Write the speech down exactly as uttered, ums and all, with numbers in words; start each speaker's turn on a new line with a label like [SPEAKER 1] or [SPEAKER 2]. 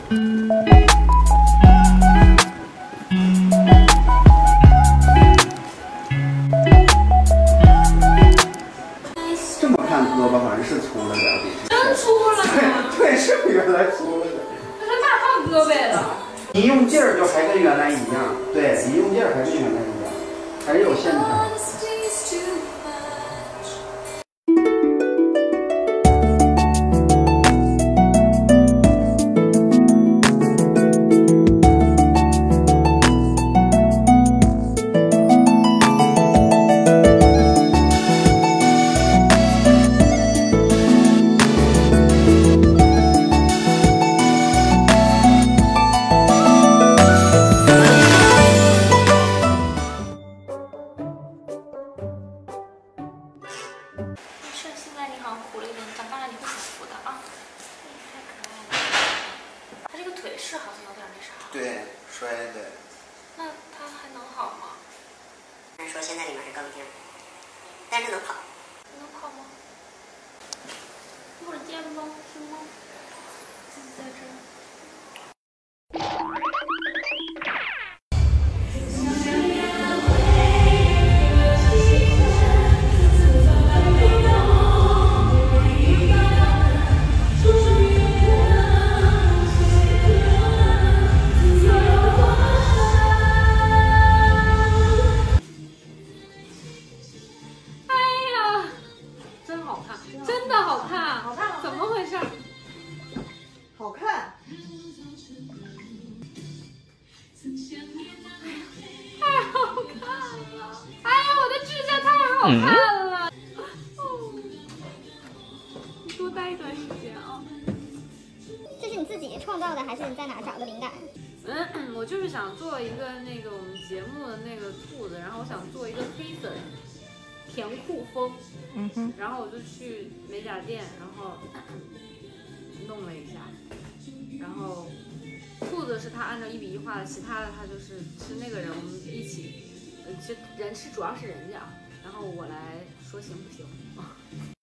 [SPEAKER 1] 这么看胳膊好像是粗了点，比
[SPEAKER 2] 真粗了吗？
[SPEAKER 1] 对，是比原来粗了点。
[SPEAKER 2] 这是大胖胳膊了。
[SPEAKER 1] 一用劲儿就还跟原来一样，对，一用劲儿还跟原来一样，还是有线条。
[SPEAKER 2] 是，现在你好像糊了一点，长大了你会很糊的啊。太可爱了。他这个腿是好像有点那啥。
[SPEAKER 1] 对，摔的。
[SPEAKER 2] 那他还能好吗？
[SPEAKER 3] 但是说现在里面是高冰箱，但是能跑。
[SPEAKER 2] 能跑吗？一会儿见吧，行吗？自己在这儿。真的好看，好看，怎么回事？
[SPEAKER 4] 好看，
[SPEAKER 2] 太好看了！哎呀，我的指甲太好看了！哦，你多待一段时间啊。
[SPEAKER 5] 这是你自己创造的，还是你在哪找的灵感？
[SPEAKER 2] 嗯，我就是想做一个那个我们节目的那个兔子，然后我想做一个黑粉。甜酷风，嗯哼，然后我就去美甲店，然后弄了一下，然后兔子是他按照一比一画的，其他的他就是是那个人我们一起，呃，其实人是主要是人家，然后我来说行不行？